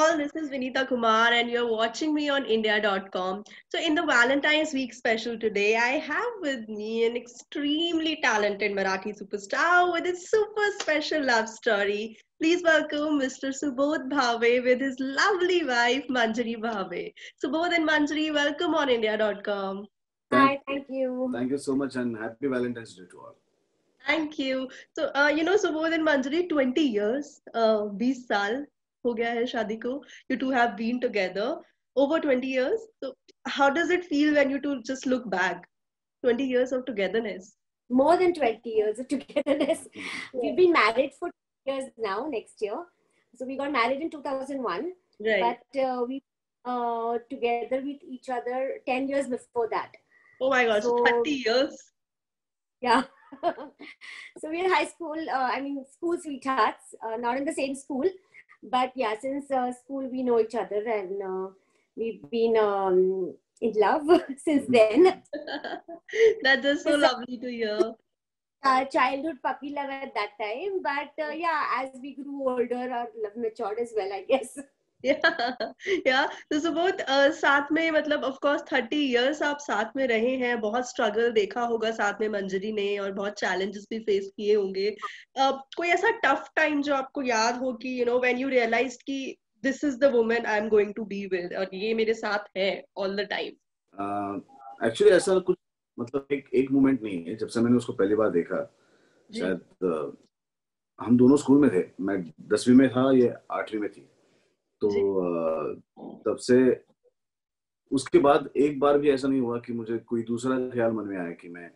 all, this is Vinita Kumar, and you're watching me on India.com. So, in the Valentine's Week special today, I have with me an extremely talented Marathi superstar with a super special love story. Please welcome Mr. Subodh Bhave with his lovely wife Manjari Bhave. Subodh and Manjari, welcome on India.com. Hi, thank you. Thank you so much and happy Valentine's Day to all. Thank you. So, Subodh and Manjari, 20 years, 20 साल हो गया है शादी को. You two have been together over 20 years. So, how does it feel when you two just look back? 20 years of togetherness. More than 20 years of togetherness. We've been married for 2 years now, next year. So we got married in 2001. Right. But we together with each other 10 years before that. Oh my gosh, So- 30 years. Yeah. So we're high school, school sweethearts, not in the same school. But yeah, since school we know each other and we've been in love since then. That is so lovely to hear. Childhood puppy love at that time, but yeah, as we grew older, our love matured as well, I guess. Yeah. तो सबोध साथ में मतलब of course 30 years आप साथ में रहे हैं, बहुत struggle देखा होगा साथ में मंजरी ने और बहुत challenges भी face किए होंगे. कोई ऐसा tough time जो आपको याद हो कि when you realized कि this is the woman I'm going to be with और ये मेरे साथ है all the time. Actually ऐसा कुछ मतलब एक मोमेंट नहीं है. जब से मैंने उसको पहली बार देखा, शायद हम दोनों स्कूल में थे. मैं 10वीं में था, ये 8वीं में थी. तो तब से उसके बाद एक बार भी ऐसा नहीं हुआ कि मुझे कोई दूसरा ख्याल मन में आया कि मैं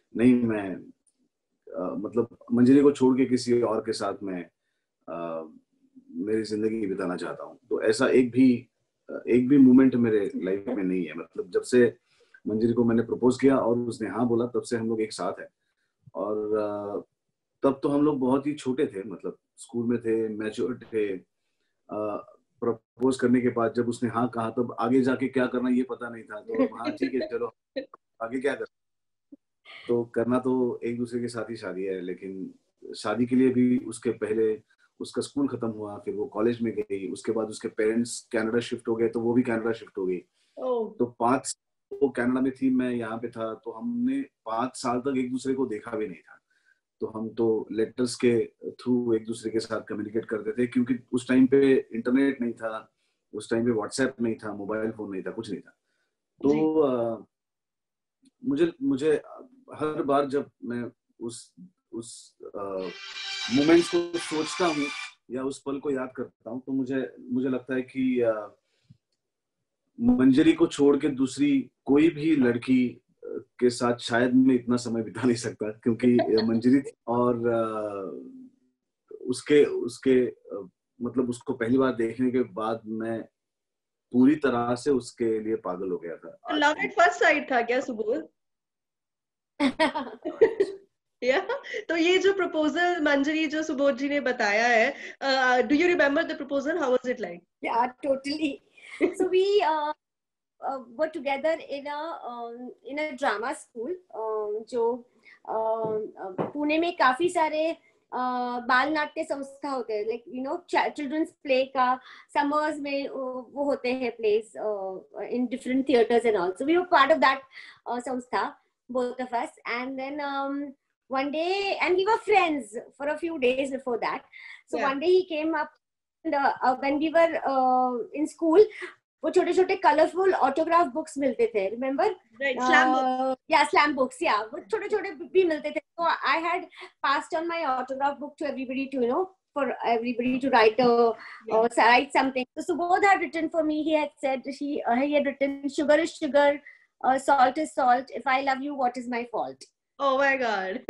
मतलब मंजरी को छोड़ के किसी और के साथ मैं मेरी जिंदगी बिताना चाहता हूँ. तो ऐसा एक भी मोमेंट मेरे लाइफ में नहीं है. मतलब जब से मंजरी को मैंने प्रपोज किया और उसने हाँ बोला, तब से हम लोग एक साथ हैं. और तब तो हम लोग बहुत ही छोटे थे, मतलब स्कूल में थे, मैच्योर थे. प्रपोज करने के बाद जब उसने हाँ कहा, तब आगे जाके क्या करना ये पता नहीं था. तो हाँ ठीक है, चलो आगे क्या करना. तो करना तो एक दूसरे के साथ ही शादी है. लेकिन शादी के लिए भी उसके पहले उसका स्कूल खत्म हुआ, फिर वो कॉलेज में गई. उसके बाद उसके पेरेंट्स कनाडा शिफ्ट हो गए, तो वो भी कनाडा शिफ्ट हो गई. तो 5 वो कनाडा में थी, मैं यहाँ पे था. तो हमने 5 साल तक एक दूसरे को देखा भी नहीं था. तो हम तो लेटर्स के थ्रू एक दूसरे के साथ कम्युनिकेट करते थे, क्योंकि उस टाइम पे इंटरनेट नहीं था, उस टाइम पे व्हाट्सएप नहीं था, मोबाइल फोन नहीं था, कुछ नहीं था. तो मुझे हर बार जब मैं उस मोमेंट्स को सोचता हूँ या उस पल को याद करता हूँ, तो मुझे लगता है कि मंजरी को छोड़ के दूसरी कोई भी लड़की के साथ शायद मैं इतना समय बिता नहीं सकता, क्योंकि मंजरी थी. और उसके मतलब उसको पहली बार देखने के बाद मैं पूरी तरह से उसके लिए पागल हो गया था. लव एट फर्स्ट साइट था क्या सुबोध? तो ये जो प्रपोजल मंजरी जो सुबोध जी ने बताया है, do you remember the proposal? How was it like? Yeah, totally. So we were together in a drama school. जो पुणे में काफी सारे बाल नाट्य संस्था होते हैं, like children's play का summers में वो होते हैं plays in different theaters and all. So we were part of that संस्था, both of us. And then one day, and we were friends for a few days before that. So one day he came up, and when we were in school, वो छोटे छोटे colourful autograph books मिलते थे, remember? Slam books, वो छोटे छोटे भी मिलते थे. So I had passed on my autograph book to everybody to for everybody to write something. So Subodh had written for me. He had said he had written, sugar is sugar, salt is salt, if I love you what is my fault. Oh my god.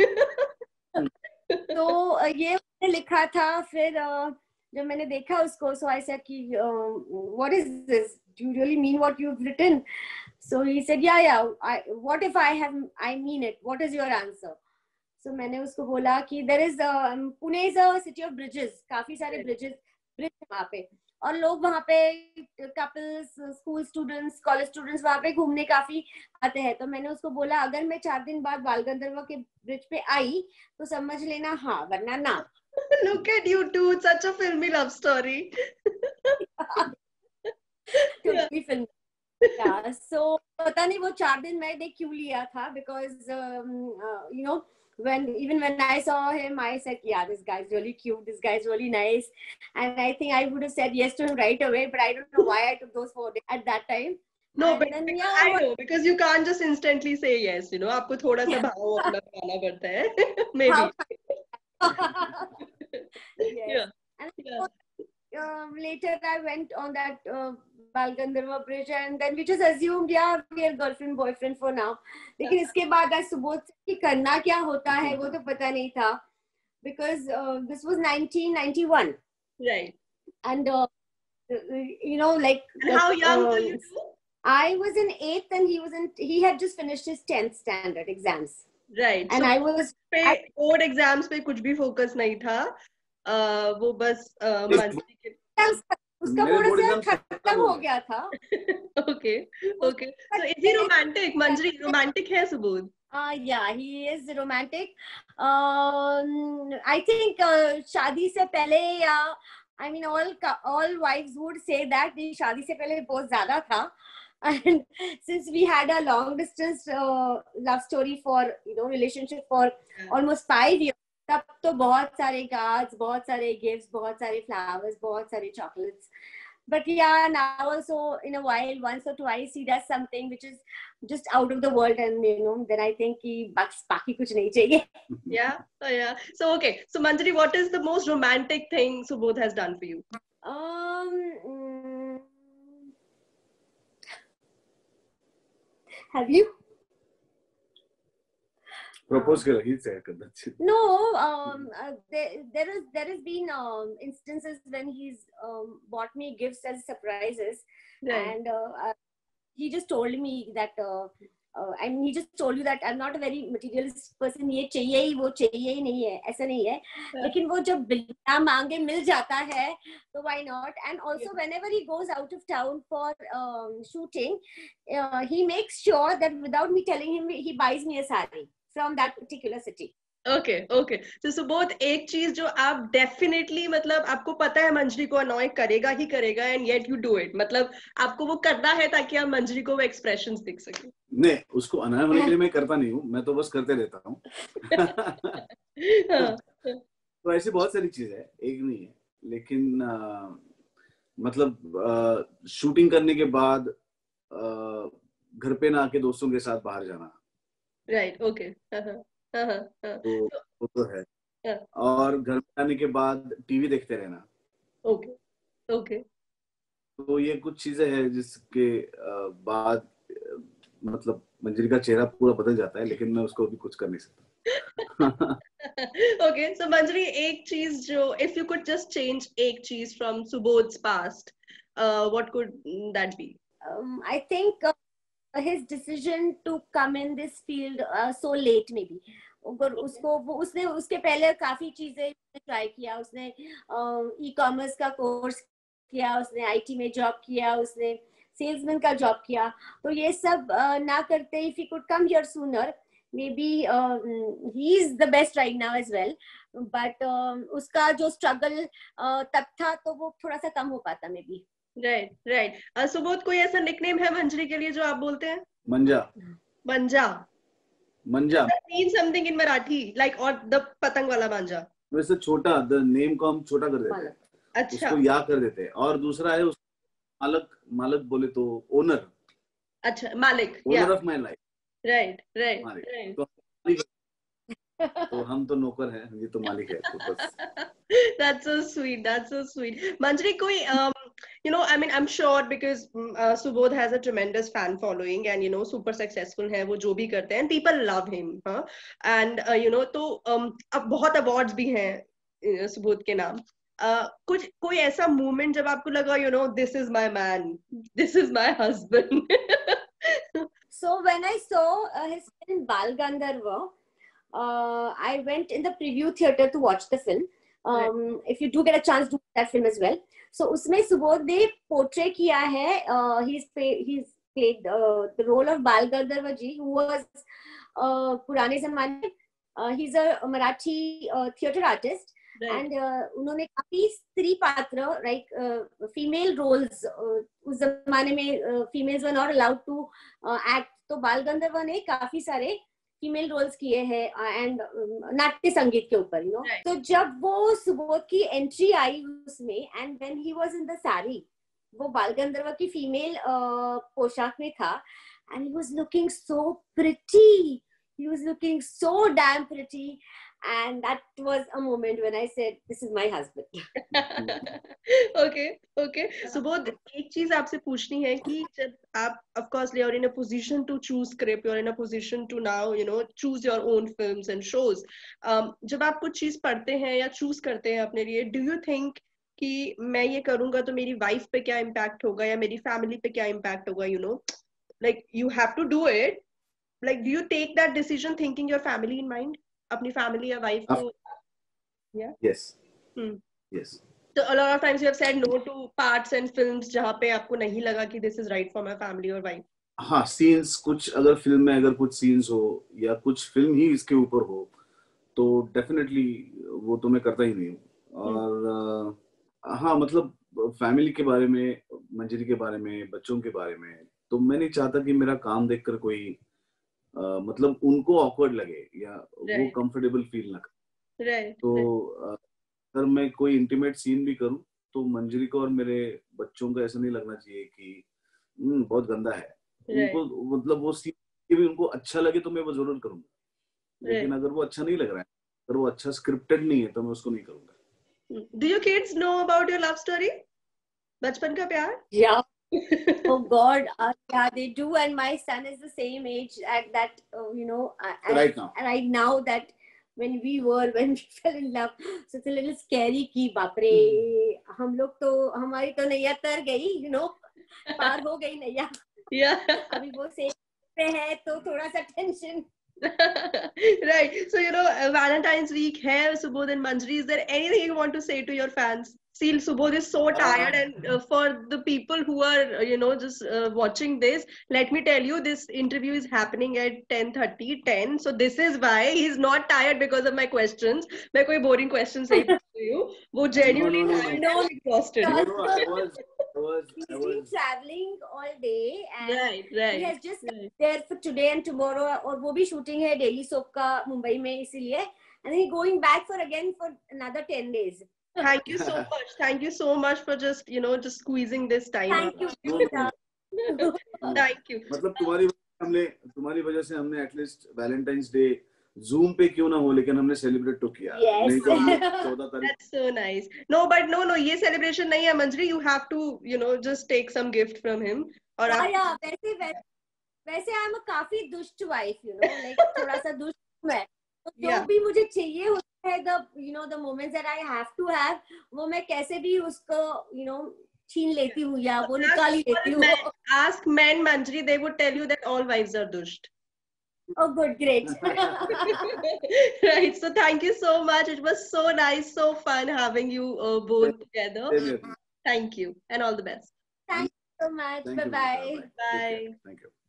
तो ये मैंने लिखा था. फिर जब मैंने देखा उसको, so I said कि what is this, do you really mean what you've written? So he said what if I mean it, what is your answer? So मैंने उसको बोला कि there is Pune is a city of bridges, काफी सारे bridge वहाँ पे, और लोग वहाँ पे couples, school students, college students वहाँ पे घूमने काफी आते हैं. तो मैंने उसको बोला अगर मैं 4 दिन बाद बाल गंधर्व के ब्रिज पे आई तो समझ लेना हाँ, वरना ना. Look at you two, such a filmy love story. Yeah. Totally film. Yeah, so पता नहीं वो 4 दिन मैंने क्यों लिया था, because you know, when I saw him, I said, yeah, this guy's really cute, this guy's really nice, and I think I would have said yes to him right away, but I don't know why I took those 4 days at that time. No, And but then, because yeah, I know, because you can't just instantly say yes, you know, आपको थोड़ा सा भाव अपना बनाना पड़ता है, maybe. yes. Yeah. And Yeah. later I went on that Bal Gandharva bridge, and then we just assumed, yeah, we are girlfriend boyfriend for now. लेकिन इसके बाद आज सुबोध से कि करना क्या होता है वो तो पता नहीं था, because this was 1991, Right. and you know, like, And how young were you two? I was in 8th and he had just finished his 10th standard exams. Right. And so I was पे board exams पे कुछ भी focus नहीं था, वो बस मंजरी के. उसका मेरे बोर्ड board एग्जाम exams खत्म हो गया था. Okay, okay. So is he romantic? Manjari romantic है Subodh? Yeah, he is romantic. I think शादी से पहले, या I mean all wives would say that the शादी से पहले बहुत ज़्यादा था. And since we had a long distance love story for, you know, relationship for almost 5 years, तब तो बहुत सारे cards, बहुत सारे gifts, बहुत सारे flowers, बहुत सारे chocolates. But yeah, now also in a while, once or twice, he does something which is just out of the world, and you know, then I think कि बस बाकी कुछ नहीं चाहिए. Yeah, yeah. So okay, so Manjari, what is the most romantic thing Subodh has done for you? Have you? Propose करो ही से करना चाहिए. No, there has been instances when he's bought me gifts as surprises, Right. and he just told me that I mean, he just told you that I'm not a very materialist person. ये चाहिए ही वो चाहिए ही नहीं है, ऐसा नहीं है. लेकिन वो जब बिना मांगे मिल जाता है, तो why not? And also whenever he goes out of town for shooting, he makes sure that without me telling him, he buys me a sari from that particular city. Okay, okay. So Subodh, एक चीज जो आप definitely मतलब आपको पता है मंजरी को annoy करेगा ही करेगा, and yet you do it. मतलब आपको वो करना है ताकि आप मंजरी को वो expressions दिख सके. नहीं, उसको अनाय होने के लिए मैं करता नहीं हूँ, मैं तो बस करते रहता हूँ. तो ऐसी बहुत सारी चीजें हैं, एक नहीं है, लेकिन मतलब शूटिंग करने के बाद घर पे ना आके दोस्तों के साथ बाहर जाना. Right. Okay. तो वो तो है. हाँ. और घर पे आने के बाद टीवी देखते रहना. Okay. Okay. तो ये कुछ चीजें हैं जिसके बाद मतलब मंजरी का चेहरा पूरा बदल जाता है, लेकिन मैं उसको अभी कुछ कर नहीं सकता. Okay, so Manjari, एक चीज जो, if you could just change एक चीज from Subodh's past, what could that be? I think his decision to come in this field so late maybe. अगर उसने उसके पहले काफी चीजें ट्राई किया. उसने ई-कॉमर्स का कोर्स किया, उसने आईटी में जॉब किया, उसने सेल्समैन का जॉब किया. तो ये सब ना करते, if he could come here sooner, maybe he is the best right now as well. But उसका जो struggle तब था, तो वो थोड़ा सा कम हो पाता maybe. Right, right. सुबोध, कोई ऐसा निकनेम है मंजरी के लिए जो आप बोलते हैं? मंजा. मंजा. मंजा. That means something in Marathi, like or the पतंग वाला मंजा. वैसे छोटा, द नेम को हम छोटा कर देते हैं. अच्छा. उसको या कर देते हैं. और दूसरा है मालक. मालक बोले तो ओनर. अच्छा, मालिक. Owner of my life. Right, right, right. तो हम तो नौकर हैं, ये तो मालिक है. तो बस. That's so sweet. That's so sweet. Manjari, कोई you know, I mean, I'm sure because Subodh has a tremendous fan following and you know super successful है वो जो भी करते हैं, people love him, huh? And you know तो अब बहुत awards भी हैं सुबोध के नाम. कुछ कोई ऐसा moment जब आपको लगा, you know, this is my man, this is my husband. So when I saw his film Bal Gandharva, I went in the preview theater to watch the film. If you do get a chance to watch that film as well. So उसमें सुबोध ने portray किया है. He's played the role of Bal Gandharva ji, who was पुराने ज़माने. He's a Marathi theater artist, and उन्होंने काफी स्त्री पात्र लाइक फीमेल रोल्स, उस जमाने में females were not allowed to act, तो बाल गंधर्व ने काफी सारे फीमेल रोल्स किए हैं एंड नाट्य संगीत के ऊपर, यू नो। तो जब वो सुबोध की एंट्री आई उसमें, and when he was in the sari, वो बाल गंधर्व की फीमेल पोशाक में था, and he was looking so pretty, he was looking so damn pretty, and that was a moment when I said this is my husband. Okay. Subodh, एक चीज आपसे पूछनी है कि जब आप of course you're in a position to choose script, you're in a position to now choose your own films and shows. जब आप कुछ चीज पढ़ते हैं या चूज करते हैं अपने लिए, do you think कि मैं ये करूंगा तो मेरी वाइफ पे क्या इम्पैक्ट होगा या मेरी फैमिली पे क्या इम्पैक्ट होगा, like you have to do it, like do you take that decision thinking your family in mind, apni family ya wife ko? Yeah. Yes. Yes. So a lot of times you have said no to parts and films jahan pe aapko nahi laga ki this is right for my family or wife. हाँ, scenes कुछ अगर film में अगर कुछ scenes हो या कुछ film ही इसके ऊपर हो तो डेफिनेटली वो तो मैं करता ही नहीं हूँ। और हाँ, मतलब फैमिली के बारे में, मंजरी के बारे में, बच्चों के बारे में, तो मैं नहीं चाहता कि मेरा काम देखकर कोई मतलब उनको ऑकवर्ड लगे या वो कंफर्टेबल फील ना करे। तो अगर मैं कोई इंटीमेट सीन भी करूं तो मंजरी को और मेरे बच्चों को ऐसा नहीं लगना चाहिए कि बहुत गंदा है। उनको मतलब वो सीन भी उनको अच्छा लगे तो मैं वो जरूर करूंगा, लेकिन अगर वो अच्छा नहीं लग रहा है, अगर वो अच्छा स्क्रिप्टेड नहीं है तो मैं उसको नहीं करूंगा। Do your kids know about your love story? बचपन का प्यार? Yeah. Oh God, yeah, they do, and my son is the same age at that, right now that when we fell in love, so it's a little scary कि बाप रे, हम लोग तो, हमारी तो नैया तर गई, पार हो गई नैया। अभी वो सेफ पे है तो थोड़ा सा tension. Right. So, Valentine's week hai, Subodh and Manjari. Is there anything you want to say to your fans? See, Subodh is so tired, and for the people who are, just watching this, let me tell you, this interview is happening at 10:30. So this is why he's not tired because of my questions. मैं कोई boring questions नहीं पूछ रही हूँ. वो genuinely tired and exhausted. He's been traveling all day, and right. he has just there for today and tomorrow. और वो भी shooting है Daily Soap का मुंबई में, इसीलिए, and he's going back for another 10 days. Thank you so much. Thank you so much for just squeezing this time. Thank you. Thank you. मतलब तुम्हारी वजह से हमने एटलीस्ट वैलेंटाइंस डे Zoom पे क्यों ना हो, लेकिन हमने सेलिब्रेट तो किया। Yes. नहीं तो 14 तारीख। That's so nice. No, but no, ये celebration नहीं है मंजरी. You have to just take some gift from him. और yeah, वैसे I'm a काफी दुष्ट wife, like थोड़ा सा दुष्ट मैं। तो जो भी मुझे चाहिए होता है, the moments that I have to have, वो मैं कैसे भी उसको छीन लेती हूँ या वो निकाल ही लेती हूँ। Ask men, Manjari, they would tell you that all wives are dusht. Oh, good, great. Right. So thank you so much. It was so nice, so fun having you both together. Thank you, and all the best. Thank you so much. Bye-bye. Bye. Thank you.